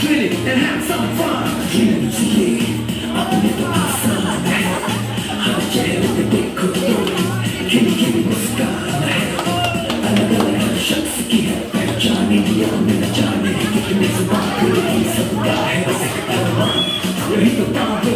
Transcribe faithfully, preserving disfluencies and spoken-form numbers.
get it and have some fun. Dream जिए अपने तो आसान है, हर चेहरे पे देखो तो खिली खिली मुस्कान है। अलग अलग हर शख्स की है पहचान, इंडिया में न जाने कितने जुबान, सबका है यही तो बात